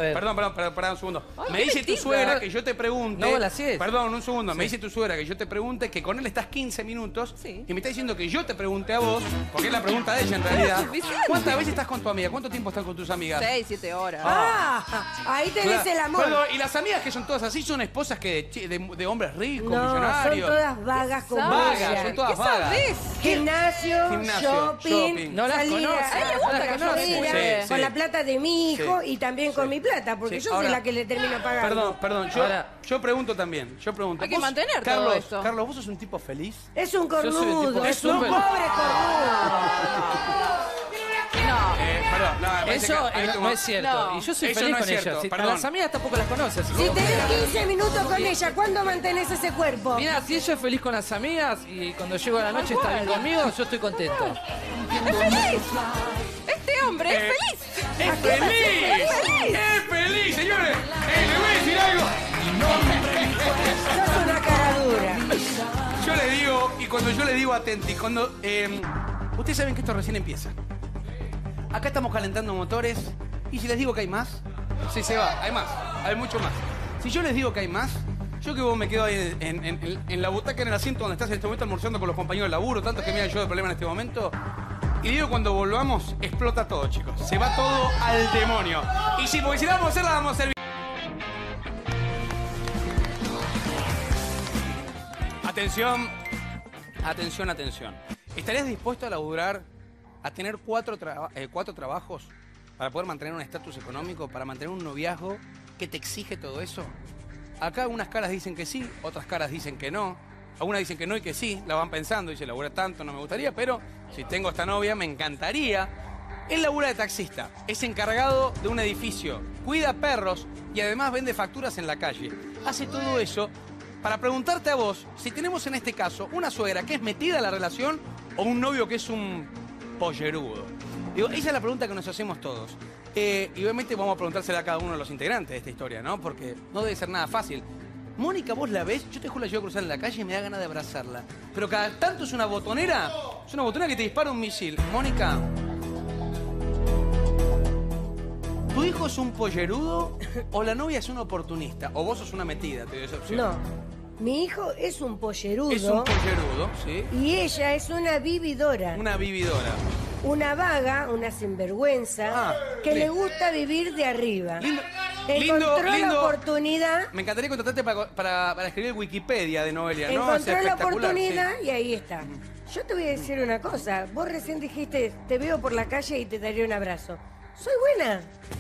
ver. Perdón, un segundo. Ay, Me qué dice tu mentira. suegra que yo te pregunte. No, las 10. Perdón, un segundo. Sí. Me dice tu suegra que yo te pregunte que con él estás 15 minutos. Sí. Y me está diciendo que yo te pregunte a vos, porque es la pregunta de ella en realidad. suficiente. ¿Cuántas veces estás con tu amiga? ¿Cuánto tiempo estás con tus amigas? 6, 7 horas. Ahí tenés Claro. el amor. Perdón, y las amigas que son todas así son esposas que de hombres ricos, No, son millonarios. todas vagas como Vagas, ella. son todas ¿Qué vagas. sabés? Gimnasio, shopping. No las salir conoce. A ella le gusta que yo salir Sí, sí. con la plata de mi hijo Sí. y también con mi plata, porque Sí. yo Ahora- soy la que le termino pagando. Perdón, yo pregunto también. Yo pregunto. Hay que ¿Vos, mantener todo Carlos, esto. Carlos, ¿vos sos un tipo feliz? Es un Yo soy el cornudo, tipo- es un súper- pobre cornudo. No. Perdón, no, me parece Eso que ahí no tomó- es cierto. No. Y yo soy Eso feliz no es con cierto, ella. Si- a perdón. las amigas tampoco las conoces. Si tenés 15 minutos con ella, ¿cuándo mantenés ese cuerpo? Mira, si ella es feliz con las amigas y cuando llego a la noche está bien conmigo, yo estoy contento. ¡Es feliz! Este hombre es feliz. ¡Es feliz! ¡Es feliz, señores! Le voy a decir algo. Sos una cara dura. Yo le digo, y cuando yo le digo atenti, cuando... ustedes saben que esto recién empieza. Acá estamos calentando motores, y si les digo que hay más, sí se va, hay más, hay mucho más. Si yo les digo que hay más, yo que vos me quedo ahí en la butaca, en el asiento donde estás en este momento almorzando con los compañeros de laburo, tantos que me han ayudado el problema en este momento, y digo cuando volvamos, explota todo, chicos. Se va todo al demonio. Y sí, porque si la vamos a hacer, la vamos a hacer bien. Atención, atención, atención. ¿Estarías dispuesto a laburar, a tener cuatro trabajos para poder mantener un estatus económico, para mantener un noviazgo que te exige todo eso? Acá algunas caras dicen que sí, otras caras dicen que no. Algunas dicen que no y que sí, la van pensando, dice, labura tanto, no me gustaría, pero si tengo esta novia me encantaría. Él labura de taxista, es encargado de un edificio, cuida perros y además vende facturas en la calle. Hace todo eso para preguntarte a vos si tenemos en este caso una suegra que es metida a la relación o un novio que es un pollerudo. Digo, esa es la pregunta que nos hacemos todos. Y obviamente vamos a preguntársela a cada uno de los integrantes de esta historia, ¿no? Porque no debe ser nada fácil. Mónica, vos la ves, yo te juro, la llevo a cruzar en la calle y me da ganas de abrazarla. Pero cada tanto es una botonera que te dispara un misil. Mónica, ¿tu hijo es un pollerudo o la novia es una oportunista? ¿O vos sos una metida? Te doy esa opción. No, mi hijo es un pollerudo. Es un pollerudo, ¿sí? Y ella es una vividora. Una vividora. Una vaga, una sinvergüenza, que le gusta vivir de arriba. Encontró la oportunidad. Me encantaría contratarte para escribir Wikipedia de Noelia, ¿no? Encontró Es la espectacular, oportunidad sí. y ahí está. Yo te voy a decir una cosa. Vos recién dijiste, te veo por la calle y te daría un abrazo. Soy buena.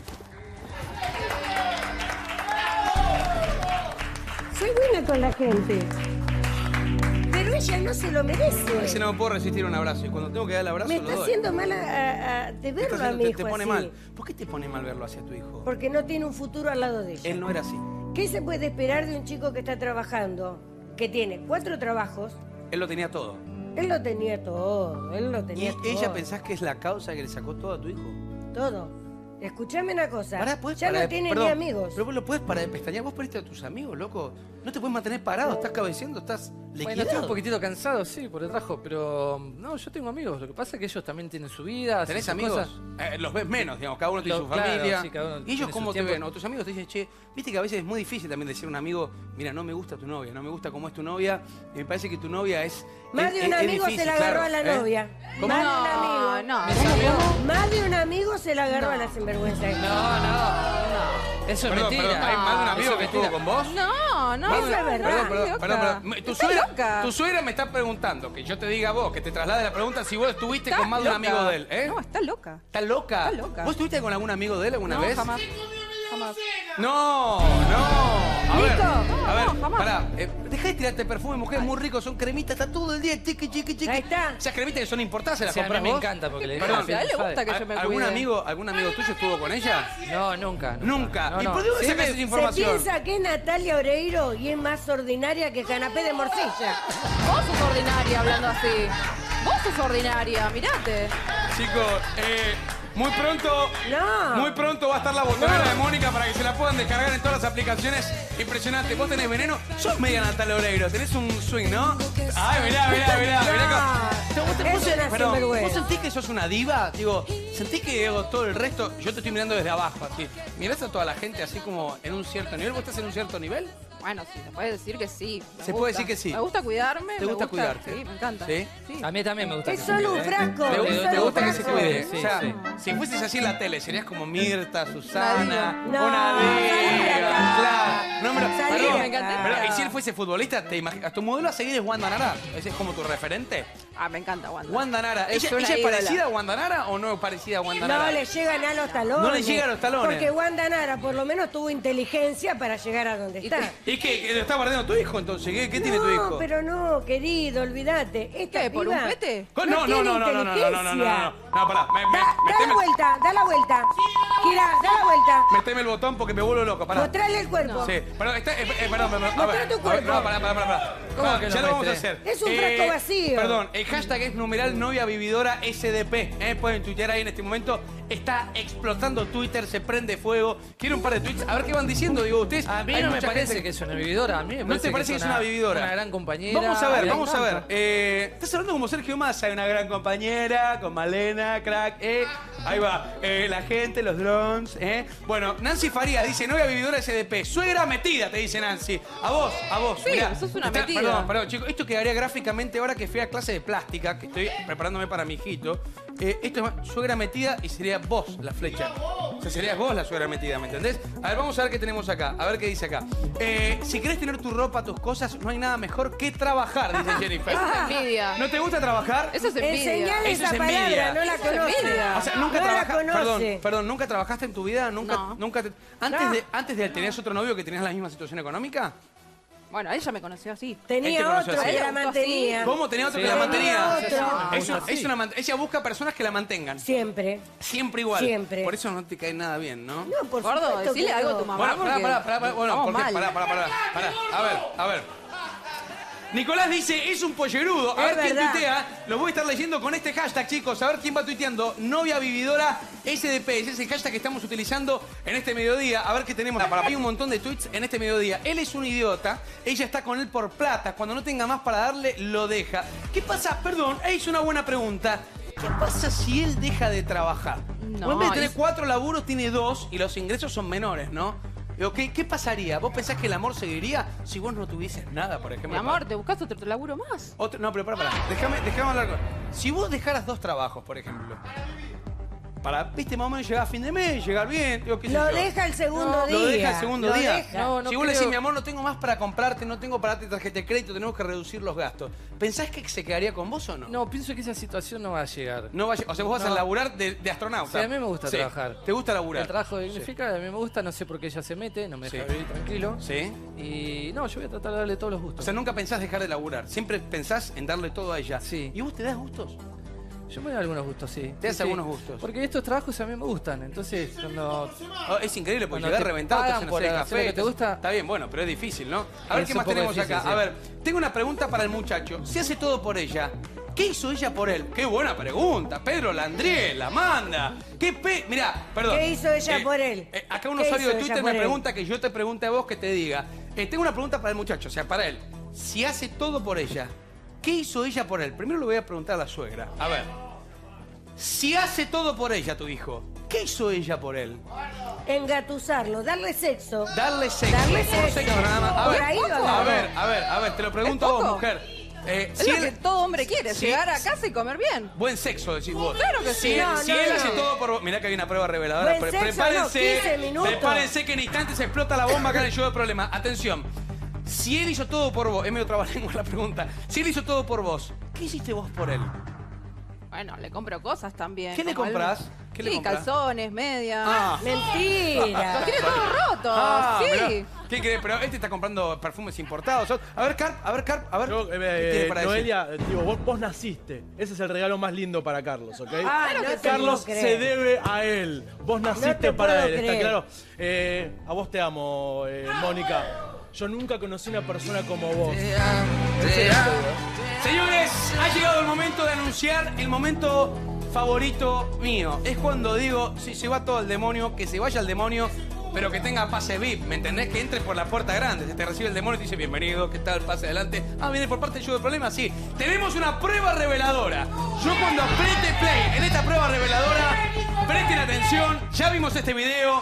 Soy buena con la gente. Pero ella no se lo A merece. veces no me puedo resistir a un abrazo y cuando tengo que dar el abrazo Me lo está doy. haciendo mal de Te está verlo a haciendo- mi te hijo pone así. mal. ¿Por qué te pone mal verlo hacia tu hijo? Porque no tiene un futuro al lado de ella. Él no era así. ¿Qué se puede esperar de un chico que está trabajando, que tiene 4 trabajos? Él lo tenía todo. Él lo tenía todo, él lo ¿Y tenía todo. ella pensás que es la causa que le sacó todo a tu hijo? Todo. Escuchame una cosa, Pará, ¿puedes ya parar no de- tiene perdón, ni amigos. Pero vos lo puedes parar de pestañear. Vos perdiste a tus amigos, loco. No te puedes mantener parado, estás cabeceando, estás liquidado. Bueno, estoy un poquitito cansado, sí, por el trabajo, pero no, yo tengo amigos. Lo que pasa es que ellos también tienen su vida. hacen ¿Tenés sus amigos? cosas. Los ves menos, digamos, cada uno tiene su Claro, familia. sí, cada uno ¿Y tiene ellos su cómo te tiempo. ven? O tus amigos te dicen, che, viste que a veces es muy difícil también decir a un amigo, mira, no me gusta tu novia, no me gusta cómo es tu novia, y me parece que tu novia es. Más de un amigo difícil, se la agarró claro, a la ¿eh? novia. ¿Cómo? Más de un No, amigo. no. ¿Mis amigos? Más de un amigo se la agarró a la sinvergüenza. No. Eso es Perdón, mentira. perdón, ¿hay más de un amigo Eso que es estuvo mentira. con vos? No, no. Eso es verdad. Perdón. Tu suegra me está preguntando que yo te diga a vos, que te traslade la pregunta si vos estuviste con más de un amigo de él, ¿eh? No, está loca. ¿Estás loca? Está loca. ¿Vos estuviste con algún amigo de él alguna No, vez? jamás. Jamás. No. A ver, Nico, a ver, no, jamás. pará. Deja de tirarte perfume, mujer, muy rico, son cremitas, está todo el día chiqui. Ahí está. Esas cremitas que son importadas, ¿se las Sí, a mí compras me vos? encanta porque le Perdón, A él le gusta que yo me ¿Algún cuide. algún amigo tuyo estuvo con ella? No, nunca. Nunca. No, ¿Y no. por dónde Sí, sacas esa Se información? piensa que es Natalia Oreiro y es más ordinaria que canapé de morcilla. Vos sos ordinaria hablando así. Vos sos ordinaria, mirate. Chicos, Muy pronto va a estar la botonera de Mónica para que se la puedan descargar en todas las aplicaciones. Impresionante. Vos tenés veneno. Sos media Natalia Oreiro. Tenés un swing, ¿no? Ay, mirá. ¿Vos sentís que sos una diva? Digo, ¿sentís que digo, todo el resto? Yo te estoy mirando desde abajo, así. ¿Mirás a toda la gente así como en un cierto nivel? ¿Vos estás en un cierto nivel? Bueno, sí, se puede decir que sí. Se puede decir que sí. Me gusta cuidarme. ¿Te gusta cuidarte? Sí, me encanta. ¿Sí? A mí también me gusta. Es solo un frasco. ¿Te gusta que se cuide? Sí, o sea, sí. si fueses así en la tele, serías como Mirta, Susana, No, una diva. Claro. No, Salí me encanta. pero, ¿y si él fuese futbolista? ¿Te imaginas? ¿Tu modelo a seguir es Wanda Nara? ¿Ese es como tu referente? Ah, me encanta Wanda. Wanda Nara. Es ¿Ella una es ídola. parecida a Wanda Nara o no es parecida a Wanda Nara? No le llegan a los talones. No le llega a los talones. Porque Wanda Nara por lo menos tuvo inteligencia para llegar a donde está. ¿Y qué? ¿Lo está bardeando tu hijo entonces? ¿Qué tiene tu hijo? No, pero no, querido, olvídate. Esta ¿Qué, por un piba pete? No, tiene inteligencia. No, pará. Da la vuelta, da la vuelta. Gira, da la vuelta. Meteme el botón porque me vuelvo loco, pará. Mostrale el cuerpo. Sí, perdón, perdón. Mostrá tu cuerpo. No, pará. ¿Cómo que Ya lo lo vamos a muestre? hacer. Es un frasco vacío. Perdón, el hashtag es numeral novia vividora SDP. Pueden tuitear ahí en este momento. Está explotando Twitter, se prende fuego. Quiero un par de tweets. A ver qué van diciendo, digo, ustedes. A mí hay no me mucha parece gente que es una vividora. A mí me ¿No te parece que es una vividora? Una gran compañera. Vamos a ver, Me vamos a encanta. ver. Estás hablando como Sergio Massa, una gran compañera, con Malena, crack, Ahí va, la gente, los drones, Bueno, Nancy Farías dice, novia vividora SDP. Suegra metida, te dice Nancy. A vos. Sí, Mirá, sos una metida. Perdón, chicos. Esto quedaría gráficamente ahora que fui a clase de plástica, que estoy preparándome para mi hijito. Esto es suegra metida y sería vos la flecha. O sea, serías vos la suegra metida, ¿me entendés? A ver, vamos a ver qué tenemos acá. A ver qué dice acá. Si querés tener tu ropa, tus cosas, no hay nada mejor que trabajar, dice Jennifer. Eso es envidia. ¿No te gusta trabajar? Eso es envidia. Enseñale Eso esa es envidia. palabra, no la Eso es conoce. envidia. O sea, nunca No la trabajaste. conoce. Perdón, ¿nunca trabajaste en tu vida? No. Antes de tenías otro novio que tenías la misma situación económica? Bueno, ella me conoció así. Él te Tenía conoció otro así. que la mantenía. ¿Cómo? ¿Tenía otro Sí. que la mantenía? Tenía otro. Ella busca personas que la mantengan. Siempre. Siempre igual. Siempre. Por eso no te cae nada bien, ¿no? No, por Gordo, supuesto decile que algo no. a tu mamá. Bueno, porque pará. Bueno, vamos ¿por qué? mal. Pará. A ver. Nicolás dice, es un pollerudo. A Es ver quién verdad. tuitea. Lo voy a estar leyendo con este hashtag, chicos. A ver quién va tuiteando. Novia vividora SDP. Ese es el hashtag que estamos utilizando en este mediodía. A ver qué tenemos. Hay un montón de tweets en este mediodía. Él es un idiota. Ella está con él por plata. Cuando no tenga más para darle, lo deja. ¿Qué pasa? Perdón, es una buena pregunta. ¿Qué pasa si él deja de trabajar? No, O en vez de tener es- 4 laburos, tiene 2 y los ingresos son menores, ¿no? Digo, ¿qué pasaría? ¿Vos pensás que el amor seguiría si vos no tuvieses nada, por ejemplo? Mi amor, ¿te buscas otro laburo más? No, pero pará. Déjame hablar con... Si vos dejaras 2 trabajos, por ejemplo, para, viste, más o menos llegar a fin de mes, llegar bien, digo, qué sé Lo yo. deja el segundo día. Lo deja el segundo Lo día. deja. No, Si vos le creo. decís, mi amor, no tengo más para comprarte, no tengo para darte tarjeta de crédito, tenemos que reducir los gastos. ¿Pensás que se quedaría con vos o no? No, pienso que esa situación no va a llegar. No vaya, o sea, vos vas a No. laburar de astronauta. Sí, a mí me gusta Sí. trabajar. ¿Te gusta laburar? El trabajo dignifica, a mí me gusta, no sé por qué ella se mete, no me deja Sí. vivir tranquilo. Sí. Y no, yo voy a tratar de darle todos los O gustos. sea, nunca pensás dejar de laburar. Siempre pensás en darle todo a ella. Sí. ¿Y vos te das gustos? Yo me doy algunos gustos, sí. ¿Te das Sí, algunos gustos? Porque estos trabajos a mí me gustan, entonces cuando... Oh, es increíble porque Cuando llegar te reventado, te pagan hacen por hacer el hacer café. lo que te gusta. Está bien, bueno, pero es difícil, ¿no? A ver Es qué un más poco tenemos difícil, acá. sí. A ver, tengo una pregunta para el muchacho. Si hace todo por ella, ¿qué hizo ella por él? Qué buena pregunta. Pedro Landriel, Amanda. Mirá, perdón. ¿Qué hizo ella por él? Acá un ¿Qué usuario de hizo ella Twitter por me él? pregunta que yo te pregunte a vos que te diga. Tengo una pregunta para el muchacho, o sea, para él. Si hace todo por ella, ¿qué hizo ella por él? Primero le voy a preguntar a la suegra. A ver. Si hace todo por ella, tu hijo, ¿qué hizo ella por él? Engatusarlo, darle sexo. Darle sexo. Darle Por sexo nada más. A Por ver, ahí lo agarró. a ver, te lo pregunto ¿Es a vos, poco? mujer. Es si lo él- que todo hombre quiere, Sí. llegar a casa y comer bien. Buen sexo, decís vos. Claro que sí. Si, No, si no, él no. hace todo por vos. Mirá que hay una prueba reveladora. Buen sexo, Prepárense. no, 15 minutos. Prepárense que en instantes se explota la bomba acá en el show de problema. Atención. Si él hizo todo por vos, es medio trabalengua la pregunta. Si él hizo todo por vos, ¿qué hiciste vos por él? Bueno, le compro cosas también. ¿Qué le como comprás? algo- ¿Qué le Sí, comprás? calzones, medias. Ah. Mentira. Los tiene todos rotos, sí. mirá. ¿Qué querés? Pero este está comprando perfumes importados. A ver, Carp, a ver. Yo, ¿Qué tiene para decir? Noelia, digo, vos naciste. Ese es el regalo más lindo para Carlos, ¿ok? Ah, no te Carlos puedo se creer. debe a él. Vos No naciste te para puedo él, ¿está creer. claro? A vos te amo, Mónica. Yo nunca conocí una persona como vos. Señores, ha llegado el momento de anunciar el momento favorito mío. Es cuando digo, si se va todo al demonio, que se vaya al demonio, pero que tenga pase VIP, ¿me entendés? Que entre por la puerta grande. Se te recibe el demonio y te dice, bienvenido, ¿qué tal? Pase adelante. Ah, viene por parte del show de problemas, sí. Tenemos una prueba reveladora. Yo cuando apriete play en esta prueba reveladora, presten atención, ya vimos este video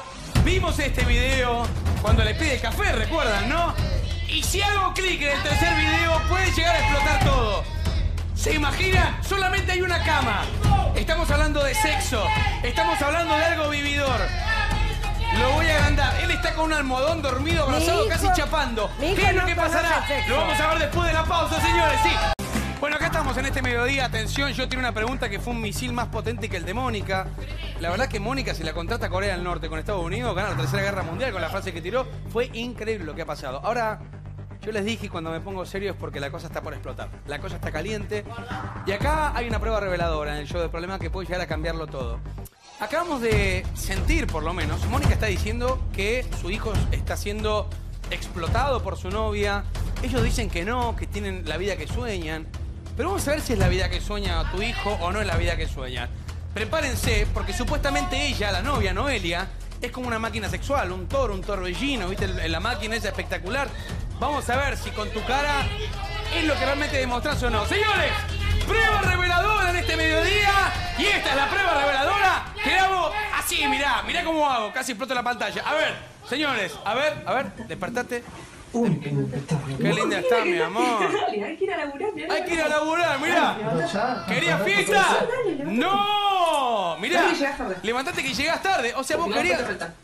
cuando le pide café, ¿recuerdan, no? Y si hago clic en el tercer video, puede llegar a explotar todo. ¿Se imaginan? Solamente hay una cama. Estamos hablando de sexo. Estamos hablando de algo vividor. Lo voy a agrandar. Él está con un almohadón dormido, abrazado, casi chapando. ¿Qué es lo que pasará? Lo vamos a ver después de la pausa, señores. Sí. Bueno, acá estamos en este mediodía. Atención, yo tengo una pregunta que fue un misil más potente que el de Mónica. La verdad que Mónica, si la contrata Corea del Norte con Estados Unidos, gana la Tercera Guerra Mundial con la frase que tiró. Fue increíble lo que ha pasado. Ahora, yo les dije, cuando me pongo serio es porque la cosa está por explotar. La cosa está caliente. Y acá hay una prueba reveladora en el show de problemas que puede llegar a cambiarlo todo. Acabamos de sentir, por lo menos, Mónica está diciendo que su hijo está siendo explotado por su novia. Ellos dicen que no, que tienen la vida que sueñan. Pero vamos a ver si es la vida que sueña tu hijo o no es la vida que sueña. Prepárense, porque supuestamente ella, la novia, Noelia, es como una máquina sexual, un torbellino, ¿viste? La máquina es espectacular. Vamos a ver si con tu cara es lo que realmente demostrás o no. Señores, prueba reveladora en este mediodía. Y esta es la prueba reveladora que hago así, mirá cómo hago. Casi exploto la pantalla. A ver, señores, a ver, despertate. Qué linda está, mi amor. Hay que ir a laburar, mirá. Hay que ir a laburar, mirá. ¿Querías fiesta? ¡No! Mirá, levantate que llegás tarde. O sea, vos querías...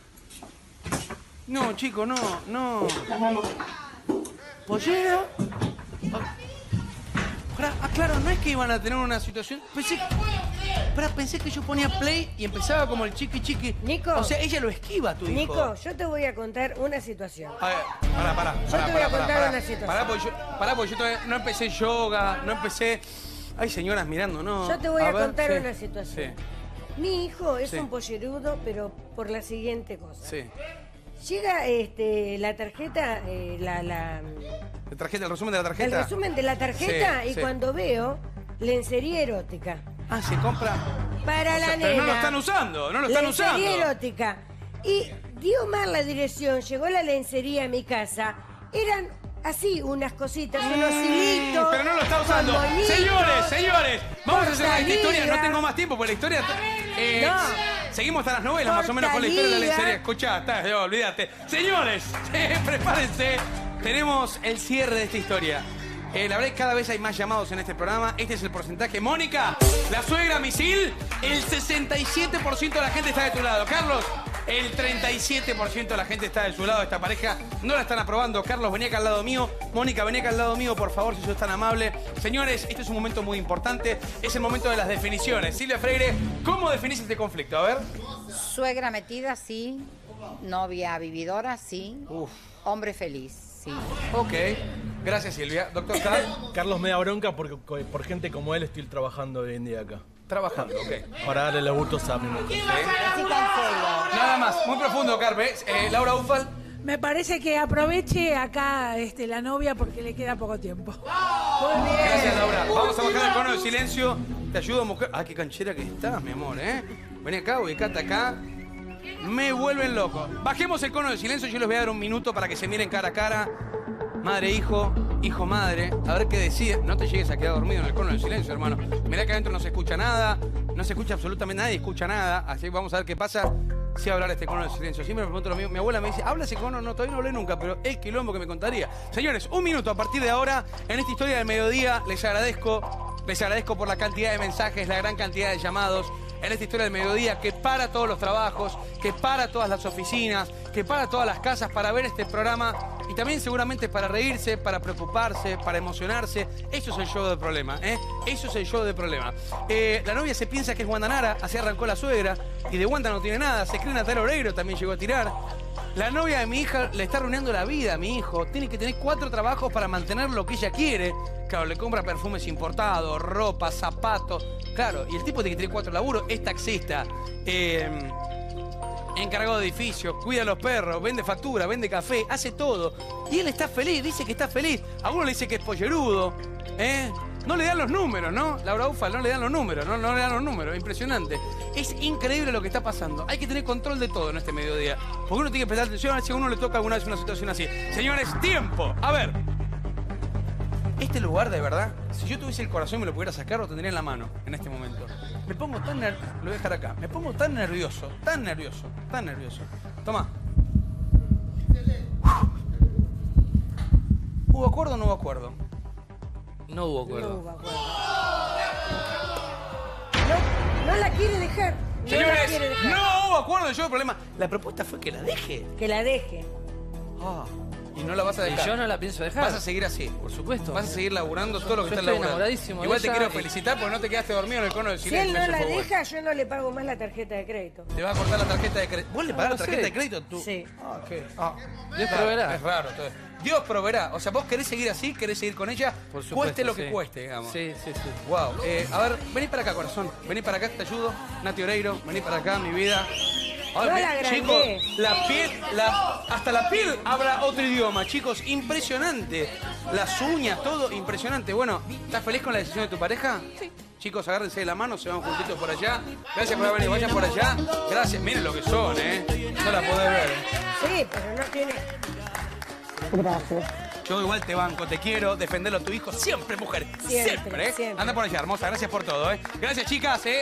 No, chico, no. ¿Pollero? Claro, no es que iban a tener una situación... Pensé que yo ponía play y empezaba como el chiqui. Nico. O sea, ella lo esquiva, tu hijo. Nico, yo te voy a contar una situación. A ver, pará. Yo te voy a contar una situación. Pará, porque yo todavía no empecé yoga, no empecé... Hay señoras mirando, ¿no? Yo te voy a contar una situación. Sí. Mi hijo es un pollerudo, pero por la siguiente cosa. Sí. Llega la tarjeta, ¿El resumen de la tarjeta? El resumen de la tarjeta Sí, y cuando veo lencería erótica. Ah, se compra. Para la nena. Pero no lo están usando, Lencería erótica. Y dio mal la dirección, llegó la lencería a mi casa. Eran así, unas cositas, unos hilitos. Pero no lo está usando. Señores, vamos a hacer esta historia. No tengo más tiempo, porque la historia... Seguimos hasta las novelas, más o menos, con la historia de la lencería. Escuchá, olvídate. Señores, prepárense. Tenemos el cierre de esta historia. La verdad es que cada vez hay más llamados en este programa. Este es el porcentaje. Mónica, la suegra misil, el 67% de la gente está de tu lado. Carlos, el 37% de la gente está de su lado. Esta pareja no la están aprobando. Carlos, vení acá al lado mío. Mónica, vení acá al lado mío, por favor, si sos tan amable. Señores, este es un momento muy importante. Es el momento de las definiciones. Silvia Freire, ¿cómo definís este conflicto? A ver. Suegra metida, sí. Novia vividora, sí. Hombre feliz, sí. Ok. Gracias, Silvia. Doctor Carl. Carlos me da bronca porque por gente como él estoy trabajando hoy en día acá. Trabajando, ok. Para darle los gustos a mi mujer. Nada más. Muy profundo, Carpe. Laura Ufal. Me parece que aproveche acá la novia porque le queda poco tiempo. Muy bien. Gracias, Laura. Vamos a bajar el cono de silencio. Te ayudo, mujer. Ah, qué canchera que estás, mi amor, Vení acá, ubicate acá. Me vuelven loco. Bajemos el cono de silencio. Yo les voy a dar un minuto para que se miren cara a cara. Madre, hijo, hijo, madre. A ver qué decide. No te llegues a quedar dormido en el cono del silencio, hermano. Mirá que adentro no se escucha nada. No se escucha absolutamente nadie, escucha nada. Así que vamos a ver qué pasa si hablar este cono del silencio. Siempre me pregunto lo mismo. Mi abuela me dice, ¿habla ese cono? No, todavía no hablé nunca, pero el quilombo que me contaría. Señores, un minuto a partir de ahora. En esta historia del mediodía les agradezco por la cantidad de mensajes, la gran cantidad de llamados. En esta historia del mediodía, que para todos los trabajos, que para todas las oficinas, que para todas las casas, para ver este programa y también seguramente para reírse, para preocuparse, para emocionarse. Eso es el show del problema, Eso es el show del problema. La novia se piensa que es Wanda Nara, así arrancó la suegra, y de Wanda no tiene nada. Se cree Natalia Oreiro, también llegó a tirar. La novia de mi hija le está arruinando la vida a mi hijo. Tiene que tener 4 trabajos para mantener lo que ella quiere. Claro, le compra perfumes importados, ropa, zapatos. Claro, y el tipo tiene que tener 4 laburos. Es taxista, encargado de edificios, cuida a los perros, vende factura, vende café, hace todo. Y él está feliz, dice que está feliz. A uno le dice que es pollerudo, No le dan los números, ¿no? Laura Ufal, no le dan los números, no le dan los números. Impresionante. Es increíble lo que está pasando. Hay que tener control de todo en este mediodía. Porque uno tiene que prestar atención a ver si a uno le toca alguna vez una situación así. Señores, tiempo. A ver. Este lugar, de verdad, si yo tuviese el corazón y me lo pudiera sacar, lo tendría en la mano en este momento. Me pongo tan nervioso. Lo voy a dejar acá. Me pongo tan nervioso, tan nervioso, tan nervioso. Toma. ¿Hubo acuerdo o no hubo acuerdo? No hubo acuerdo. No hubo acuerdo. No la quiere dejar. No Señores, la quiere dejar. no hubo acuerdo, yo el problema. La propuesta fue que la deje. Que la deje. Ah, y no la vas a Y dejar. yo no la pienso dejar. Vas a seguir así. Por supuesto. Vas a seguir laburando todo lo que Yo estás estoy laburando. enamoradísimo de Igual te ella quiero y- felicitar porque no te quedaste dormido en el cono del Si silencio. él no eso la fue bueno. deja, yo no le pago más la tarjeta de crédito. Te vas a cortar la tarjeta de crédito. ¿Vos le pagás no la tarjeta sé. de crédito tú? Sí. Ah, ¿qué? Ah. Dios Claro, proveerá. Es raro. Todo. Dios proveerá. O sea, vos querés seguir así, querés seguir con ella, Por supuesto, cueste lo que sí. cueste, digamos. Sí, sí, sí. Wow. A ver, vení para acá, corazón. Vení para acá, que te ayudo. Nati Oreiro, vení para acá, mi vida. No la chicos, agrandé. la piel, hasta la piel habla otro idioma, chicos, impresionante. Las uñas, todo impresionante. Bueno, ¿estás feliz con la decisión de tu pareja? Sí. Chicos, agárrense de la mano, se van juntitos por allá. Gracias por haber venido, vayan por allá. Gracias, miren lo que son, no la podés ver. Sí, pero no tiene... Yo igual te banco, te quiero, defenderlo a tu hijo siempre, mujer. Siempre, Siempre, siempre. Anda por allá, hermosa, gracias por todo, Gracias, chicas,